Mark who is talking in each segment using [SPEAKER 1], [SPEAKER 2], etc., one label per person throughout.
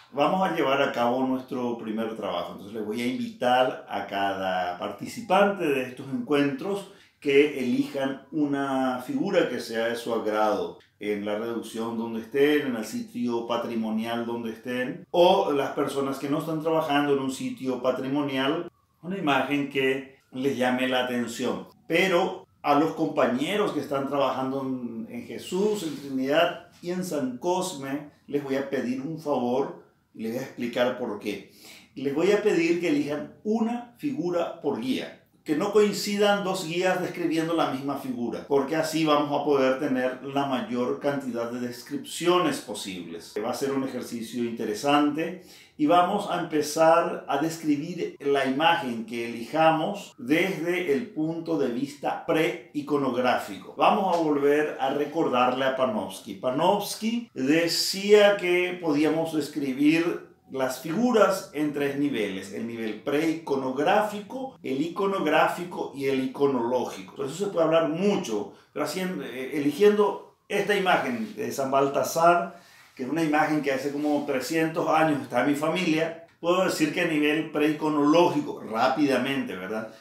[SPEAKER 1] Vamos a llevar a cabo nuestro primer trabajo. Entonces les voy a invitar a cada participante de estos encuentros que elijan una figura que sea de su agrado en la reducción donde estén, en el sitio patrimonial donde estén, o las personas que no están trabajando en un sitio patrimonial, una imagen que les llame la atención. Pero a los compañeros que están trabajando en Jesús, en Trinidad y en San Cosme, les voy a pedir un favor y les voy a explicar por qué. Les voy a pedir que elijan una figura por guía, que no coincidan dos guías describiendo la misma figura, porque así vamos a poder tener la mayor cantidad de descripciones posibles. Va a ser un ejercicio interesante y vamos a empezar a describir la imagen que elijamos desde el punto de vista pre-iconográfico. Vamos a volver a recordarle a Panofsky. Panofsky decía que podíamos describir las figuras en tres niveles: el nivel preiconográfico, el iconográfico y el iconológico. Por eso se puede hablar mucho, pero eligiendo esta imagen de San Baltasar, que es una imagen que hace como 300 años está en mi familia, puedo decir que a nivel preiconológico, rápidamente, ¿verdad?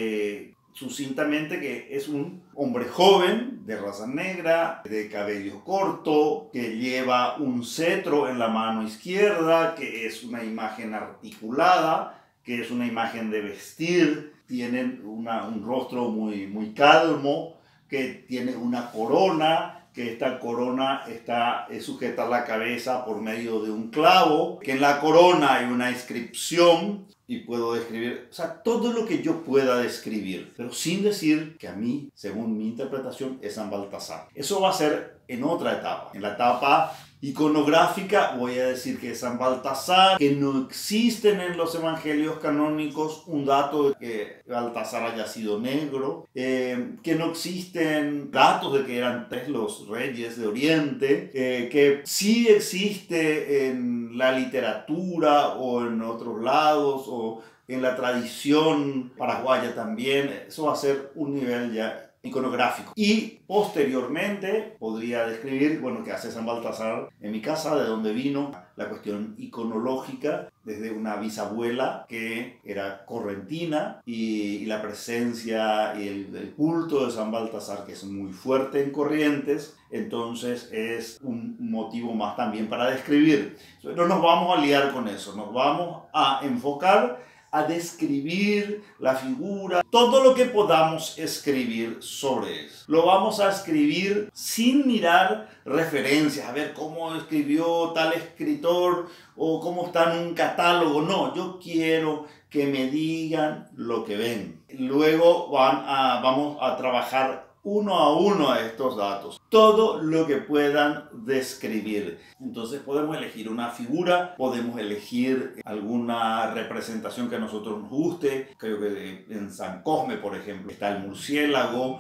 [SPEAKER 1] Sucintamente, que es un hombre joven, de raza negra, de cabello corto, que lleva un cetro en la mano izquierda, que es una imagen articulada, que es una imagen de vestir, tiene un rostro muy calmo, que tiene una corona, que esta corona está sujeta a la cabeza por medio de un clavo, que en la corona hay una inscripción, y puedo describir, o sea, todo lo que yo pueda describir, pero sin decir que a mí, según mi interpretación, es San Baltasar. Eso va a ser en otra etapa. En la etapa iconográfica voy a decir que es San Baltasar, que no existen en los evangelios canónicos un dato de que Baltasar haya sido negro, que no existen datos de que eran tres los reyes de Oriente, que sí existe en la literatura o en otros lados o en la tradición paraguaya también. Eso va a ser un nivel ya iconográfico. Y posteriormente podría describir, bueno, qué hace San Baltasar en mi casa, de dónde vino, la cuestión iconológica, desde una bisabuela que era correntina y la presencia y el culto de San Baltasar, que es muy fuerte en Corrientes, entonces es un motivo más también para describir. No nos vamos a liar con eso, nos vamos a enfocar a describir la figura, todo lo que podamos escribir sobre eso. Lo vamos a escribir sin mirar referencias, a ver cómo escribió tal escritor o cómo está en un catálogo. No, yo quiero que me digan lo que ven. Luego vamos a trabajar uno a uno a estos datos, todo lo que puedan describir. Entonces podemos elegir una figura, podemos elegir alguna representación que a nosotros nos guste. Creo que en San Cosme, por ejemplo, está el murciélago,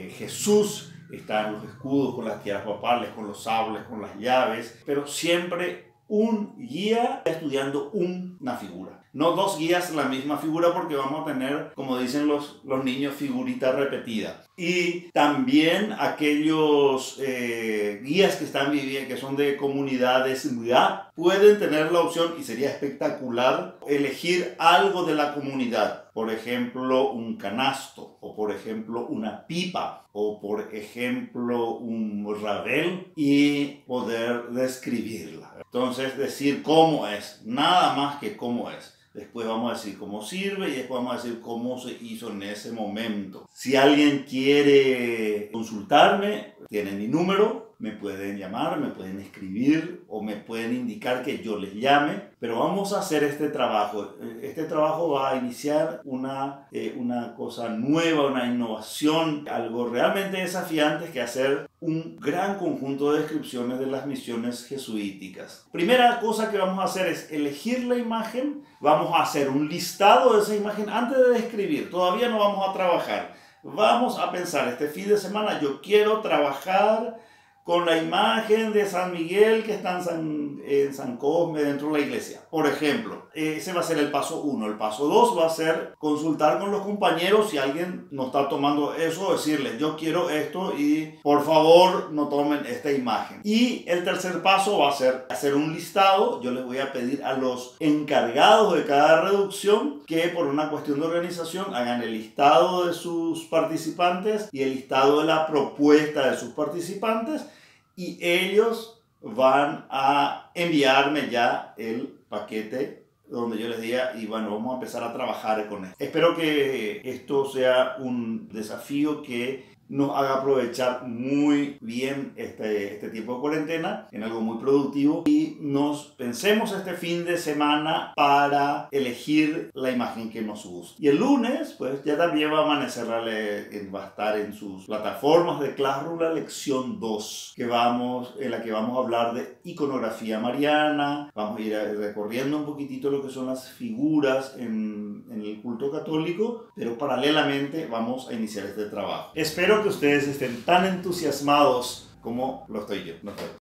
[SPEAKER 1] Jesús, están los escudos con las tierras papales, con los sables, con las llaves, pero siempre un guía estudiando una figura. No dos guías la misma figura, porque vamos a tener, como dicen los niños, figurita repetida. Y también aquellos guías que están viviendo, que son de comunidades, pueden tener la opción, y sería espectacular, elegir algo de la comunidad. Por ejemplo, un canasto, o por ejemplo, una pipa, o por ejemplo, un rabel, y poder describirla. Entonces, decir cómo es, nada más que cómo es. Después vamos a decir cómo sirve y después vamos a decir cómo se hizo en ese momento. Si alguien quiere consultarme, tienen mi número, me pueden llamar, me pueden escribir o me pueden indicar que yo les llame, pero vamos a hacer este trabajo. Este trabajo va a iniciar una cosa nueva, una innovación, algo realmente desafiante, que hacer un gran conjunto de descripciones de las misiones jesuíticas. Primera cosa que vamos a hacer es elegir la imagen, vamos a hacer un listado de esa imagen antes de describir, todavía no vamos a trabajar. Vamos a pensar, este fin de semana yo quiero trabajar con la imagen de San Miguel que está en San Cosme, dentro de la iglesia, por ejemplo. ese va a ser el paso 1. El paso 2 va a ser consultar con los compañeros si alguien no está tomando eso, decirles yo quiero esto y por favor no tomen esta imagen. Y el tercer paso va a ser hacer un listado. Yo les voy a pedir a los encargados de cada reducción que por una cuestión de organización hagan el listado de sus participantes y el listado de la propuesta de sus participantes, y ellos van a enviarme ya el paquete donde yo les diga, y bueno, vamos a empezar a trabajar con esto. Espero que esto sea un desafío que nos haga aprovechar muy bien este tiempo de cuarentena en algo muy productivo, y nos pensemos este fin de semana para elegir la imagen que nos gusta. Y el lunes, pues ya también va a amanecer, va a estar en sus plataformas de Classroom la lección 2, en la que vamos a hablar de iconografía mariana. Vamos a ir recorriendo un poquitito lo que son las figuras en el culto católico, pero paralelamente vamos a iniciar este trabajo. Espero que ustedes estén tan entusiasmados como lo estoy yo.